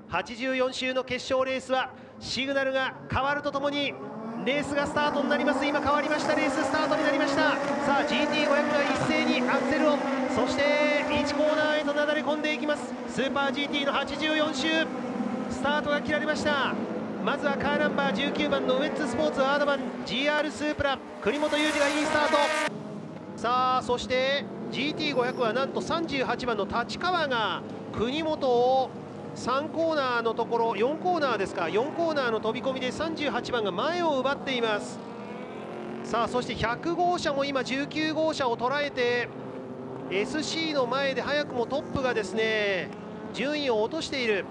84周の決勝レースはシグナルが変わるとともにレースがスタートになります。今変わりました。レーススタートになりました。さあ GT500 が一斉にアクセルを、そして1コーナーへとなだれ込んでいきます。スーパー GT の84周スタートが切られました。まずはカーナンバー19番のウエッツスポーツアードバン GR スープラ国本裕二がいいスタート。さあそして GT500 はなんと38番の立川が国本を3コーナーのところ、4コーナーですか、4コーナーの飛び込みで38番が前を奪っています。さあそして100号車も今19号車を捉えて SC の前で早くもトップがですね順位を落としている。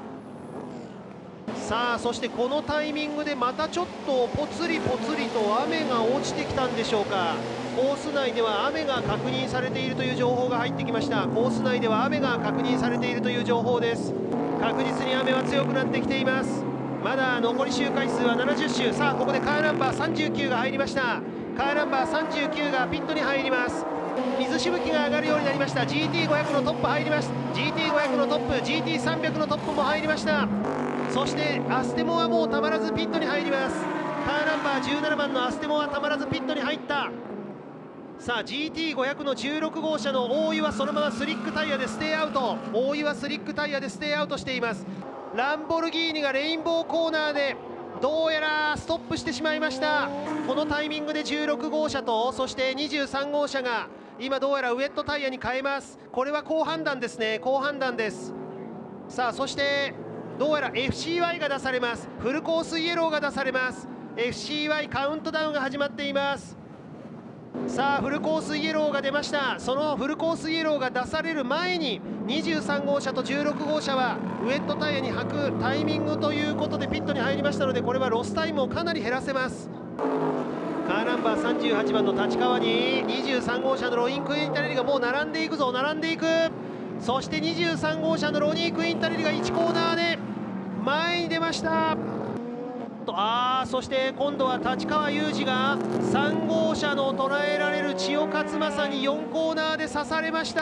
さあそしてこのタイミングでまたちょっとぽつりぽつりと雨が落ちてきたんでしょうか。コース内では雨が確認されているという情報が入ってきました。コース内では雨が確認されているという情報です。確実に雨は強くなってきています。まだ残り周回数は70周。さあここでカーナンバー39が入りました。カーナンバー39がピットに入ります。水しぶきが上がるようになりました。 GT500 のトップ入ります。 GT500 のトップ GT300 のトップも入りました。そしてアステモはもうたまらずピットに入ります。カーナンバー17番のアステモはたまらずピットに入った。さあ GT500 の16号車の大井はそのままスリックタイヤでステイアウト。大井はスリックタイヤでステイアウトしています。ランボルギーニがレインボーコーナーでどうやらストップしてしまいました。このタイミングで16号車とそして23号車が今どうやらウェットタイヤに変えます。これは好判断ですね。好判断です。さあそしてどうやら FCY が出されます。フルコースイエローが出されます。 FCY カウントダウンが始まっています。さあフルコースイエローが出ました。そのフルコースイエローが出される前に23号車と16号車はウェットタイヤに履くタイミングということでピットに入りましたので、これはロスタイムをかなり減らせます。カーナンバー38番の立川に23号車のロインクインタレリがもう並んでいくぞ。並んでいく。そして23号車のロニークインタレリが1コーナーで前に出ました。そして今度は立川裕二が3号車の捉えられる千代勝正に4コーナーで刺されました。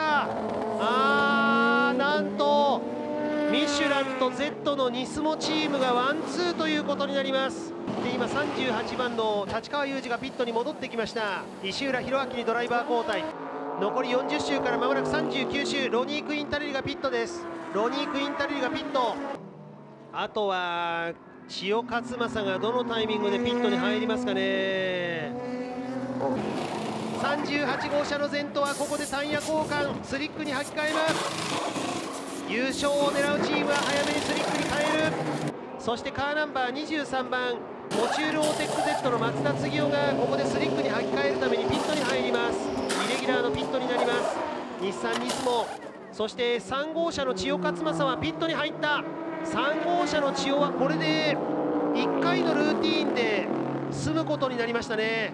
なんとミシュランと Z のニスモチームがワンツーということになります。で今38番の立川裕二がピットに戻ってきました。石浦弘明にドライバー交代。残り40周からまもなく39周。ロニークインタレリがピットです。ロニークインタレリがピット。あとは千代勝正がどのタイミングでピットに入りますかね。38号車の前途はここでタイヤ交換、スリックに履き替えます。優勝を狙うチームは早めにスリックに変える。そしてカーナンバー23番モチュールオーテック Z の松田次夫がここでスリックに履き替えるためにピットに入ります。イレギュラーのピットになります。日産ニスモ、そして3号車の千代勝正はピットに入った。3号車の千代はこれで1回のルーティーンで済むことになりましたね。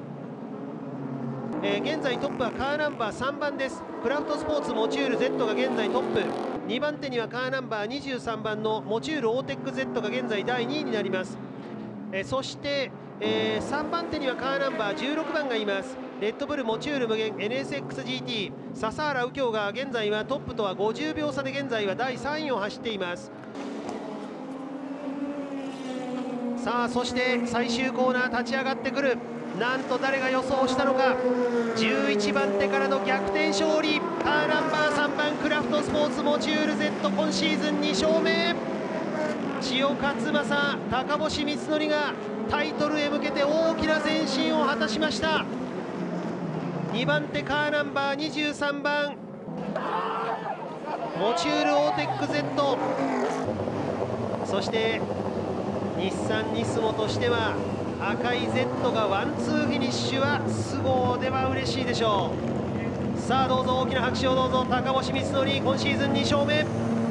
現在トップはカーナンバー3番です。クラフトスポーツモチュール Z が現在トップ。2番手にはカーナンバー23番のモチュールオーテック Z が現在第2位になります。そして、3番手にはカーナンバー16番がいます。レッドブルモチュール無限 NSXGT 笹原右京が現在はトップとは50秒差で現在は第3位を走っています。さあそして最終コーナー立ち上がってくる。なんと誰が予想したのか。11番手からの逆転勝利。カーナンバー3番クラフトスポーツモチュール Z 今シーズン2勝目。千代勝正、高星光則がタイトルへ向けて大きな前進を果たしました。2番手カーナンバー23番モチュールオーテック Z、 そして日産ニスモとしては赤い Z がワンツーフィニッシュはスゴでは嬉しいでしょう。さあどうぞ大きな拍手をどうぞ。高星光則今シーズン2勝目。